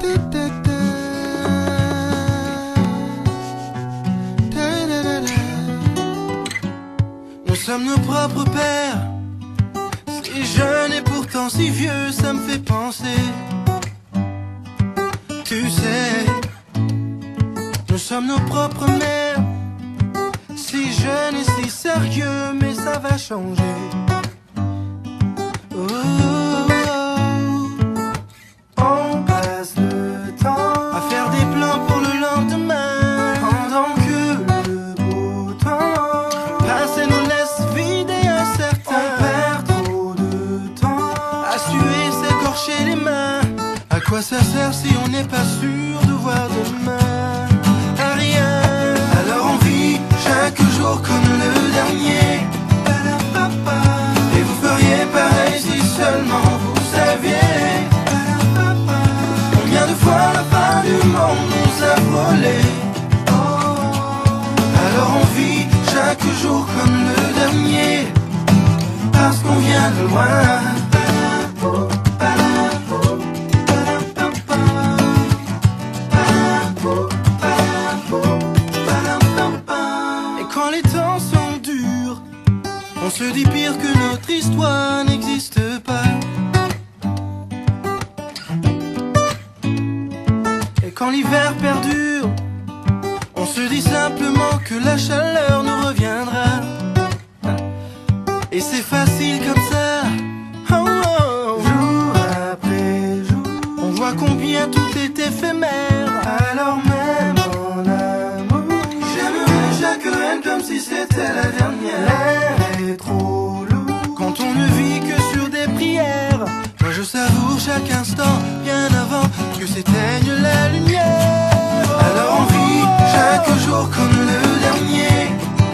Nous sommes nos propres pères, si jeunes et pourtant si vieux, ça me fait penser. Tu sais, nous sommes nos propres mères, si jeunes et si sérieux, mais ça va changer. Oh, on passe le temps à faire des plans pour le lendemain, pendant que le beau temps passe et nous laisse vides et incertains. On perd trop de temps à suer, s'écorcher les mains. À quoi ça sert si on n'est pas sûr de voir demain? À rien. Alors on vit chaque jour comme le dernier. Et vous feriez pareil si seulement vous saviez combien de fois la fin du monde nous a frôlés. Alors on vit chaque jour comme le dernier, parce qu'on vient de loin. Et quand les temps sont durs, on se dit pire que notre histoire n'existe pas. Et quand l'hiver perdure, on se dit simplement que la chaleur nous reviendra. Et c'est facile comme ça, oh, oh. Jour après jour, on voit combien tout est éphémère. Alors même en amour, j'aimerais chaque reine comme si c'était la dernière. L'air est trop lourd quand on ne vit que sur des prières. Moi je savoure chaque instant bien avant que s'éteigne la lumière. Alors on vit chaque jour comme le dernier.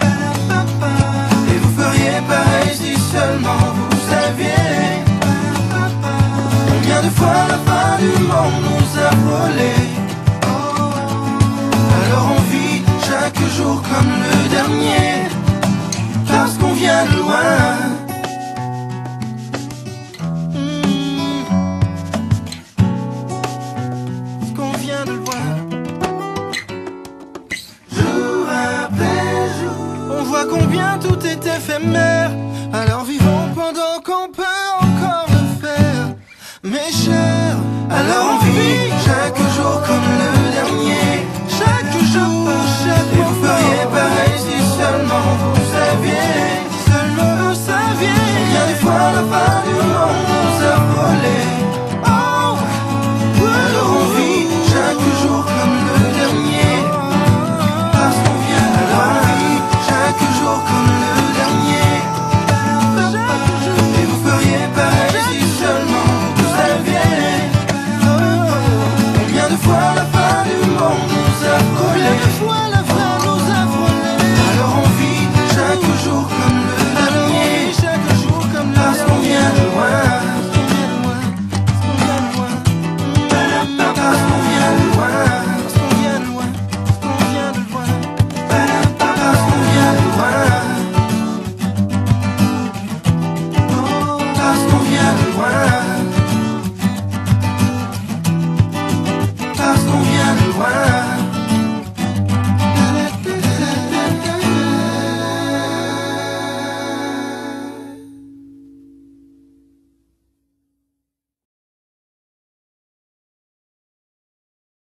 Et vous feriez pareil si seulement vous saviez combien de fois la fin du monde nous a frôlés. Alors on vit chaque jour comme le dernier, parce qu'on vient de loin. Parce qu'on vient de loin. Jour après jour, on voit combien tout est éphémère. Alors vivons pendant qu'on peut encore le faire, mes chers. Alors on vit chaque jour comme le dernier. Chaque jour, chaque jour. Et vous feriez pareil si seulement vous saviez, seulement vous saviez combien de fois la fin du monde nous a frôlés. Oh, alors on vit chaque jour comme le dernier, parce qu'on vient de loin. Alors on vit chaque jour comme le dernier. Et vous feriez pareil si seulement vous saviez combien de fois la fin du monde nous a frôlés. Alors on vit chaque jour comme le dernier, parce qu'on vient de loin. Parce qu'on vient de loin. Parce qu'on vient de loin. Parce qu'on vient de loin. Parce qu'on vient de loin. Parce qu'on vient de loin.